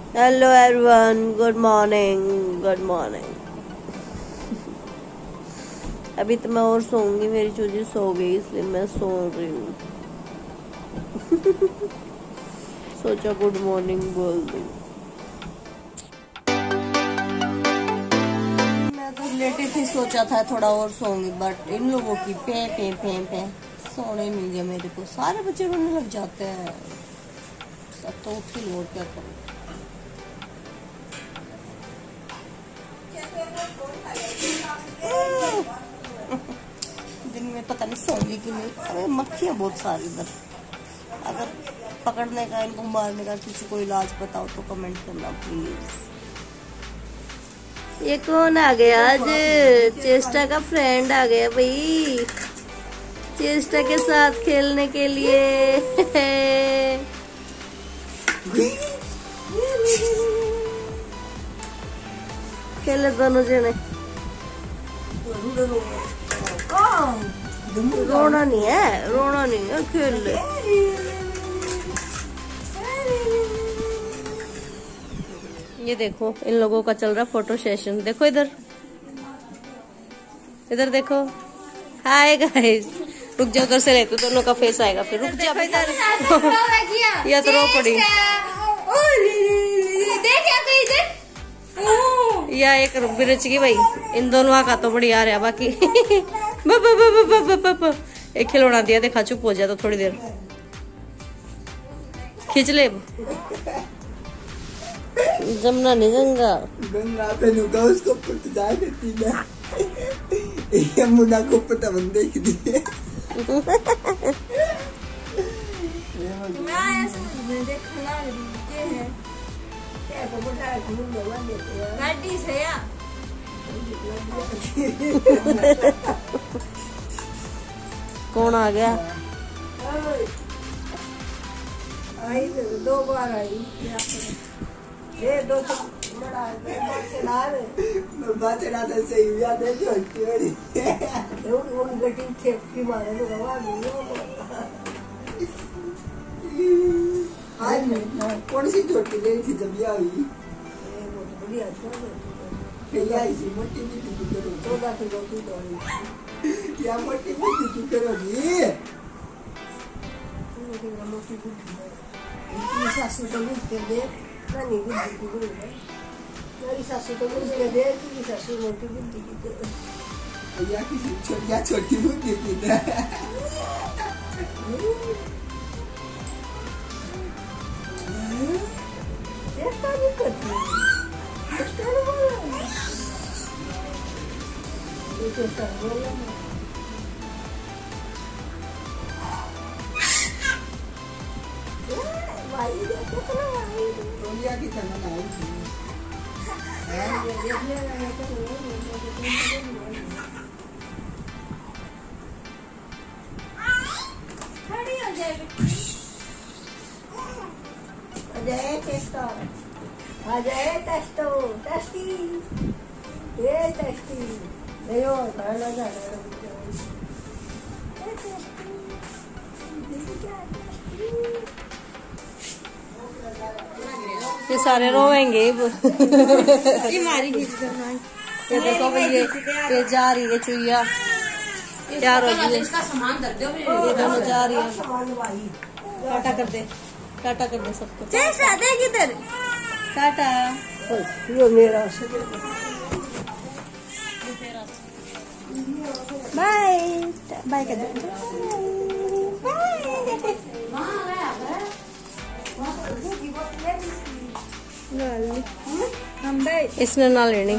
Hello everyone, good morning. Good morning. अभी तो मैं और सोऊंगी, मेरी चूजी सो गई इसलिए मैं सो रही हूँ। सोचा गुड मॉर्निंग बोल दूँ। मैं तो लेटी थी, सोचा था थोड़ा और सोऊंगी, बट इन लोगों की पे पे पे पे सोने नहीं दिया मेरे को। सारे बच्चे रोने लग जाते हैं, सब तो उठ ही लो, क्या करूँ। दिन में पता नहीं सोंगी कि नहीं। अरे मक्खियाँ बहुत सारी इधर। अगर पकड़ने का, इनको मारने का किसी को इलाज बताओ तो कमेंट करना प्लीज। ये कौन आ गया आज? चेस्टा का फ्रेंड आ गया भाई, चेस्टा के साथ खेलने के लिए। खेले दोनों जने। रोना नहीं है, रोना नहीं है, खेल ले। ये देखो इन लोगों का चल रहा फोटो सेशन। देखो इधर, इधर देखो। हाय गाइस, रुक जाओ, उधर से ले तो दोनों का फेस आएगा फिर। रुक जाओ इधर। या तो रो पड़ी या एक बिरच की भाई। इन दोनों का तो बढ़िया रहा। बाकी एक खिलौना दिया, देखा चुप हो जाए तो थोड़ी देर खींच ले। जमना नहीं गंगा गंगा पे नुका उसको पुट जा देती ना। ये मुन्ना को पता बंद देख दिए। कौन आ गया? आई 2 बार आई। ये 2 बात सही याद है जो कौन सी चोटी गई थी जब ये आई? मोटी या मोटी मोटी करोगी। सासू तो बुझ दे, मेरी सासू तो बुझ दे, तेरी सासू मोटी बुद्धि की दे। या किसी छोटी बुद्धि की दे। चेष्टा नहीं करती, चेष्टा नहीं बोला, ये चेष्टा बोला ना। टोलिया की तरह आई थी। अजय टेस्टो, अजय टेस्टो, टेस्टी, ये टेस्टी, देखो खाना जा रहा है। ये सारे रोएंगे। ये मारी खींच कर। ये देखो भाई, ये जा रही है चुईया, तैयार हो गई है। ये दोनों जा रही है। टाटा कर दे, टाटा कर दे सबको। किधर टाटा। ये मेरा बाय बाय कर दे। इसने ना लेनी।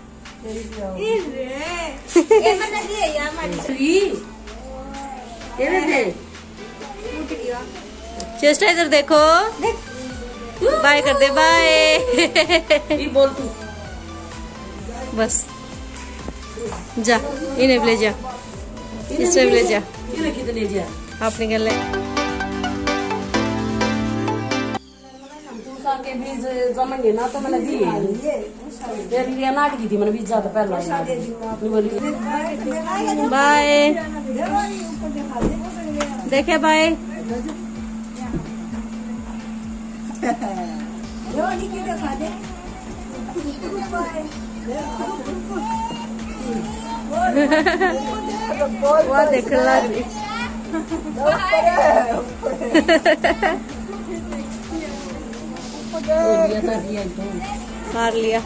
चेस्टा इधर देखो, बाय कर दे, बाय। बोल तू बस जा, इन्हें ले जा, इसने ले जा, कितने जा आप निकल ले। के बीज जमेंगे ना तो मैंने दिए लिया नाट की थी, मैंने बीज ज्यादा पहला बाय। देखे बाय। नहीं किया खा दे वो देख लग रही मार लिया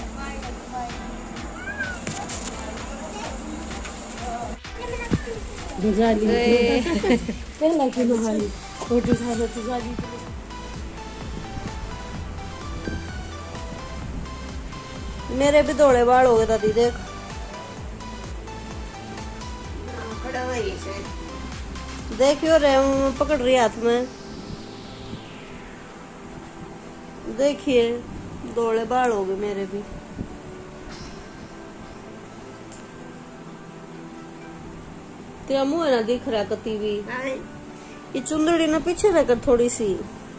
मेरे भी धोले बाल हो गए दादी देख देखियो रे पकड़ रही हाथ में देखिए धोले बाल हो गए मेरे भी तेरा मुंह है ना दिख रहा कती भी ये चुंदड़ी ना पीछे रहकर थोड़ी सी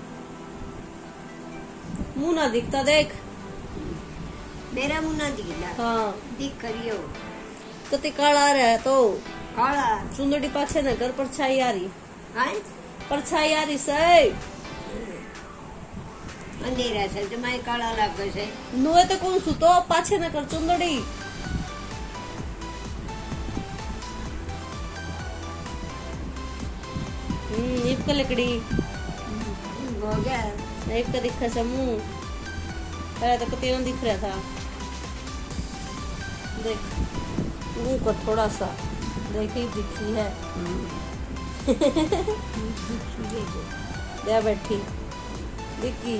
मुंह ना दिखता देख मेरा मुंह ना दिखला हाँ दिख करियो कति काला आ रहा है तो काला चुंदड़ी पाछे न कर परछाई आ रही हां परछाई आ रही सही अंधेरा से तो मैं काला लागे से नुए तो कौन सु तो पाछे न कर चुंदड़ी नीप का लकड़ी हो गया एक तो दिखा सा मुंह पहले तो कति न दिख रहा था देख मुंह को थोड़ा सा देखी दिखी है दे बैठी दिखी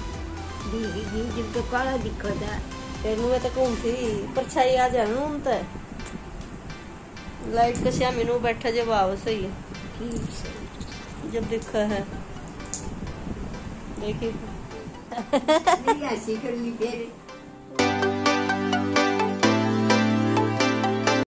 जब तो काला दिखा था तेनू में तो कौन सी परछाई आ जाए ना उन ते लाइट का श्यामी नु बैठा जब आव सही है जब दिखा है देखी नहीं ऐसी कर ली फिर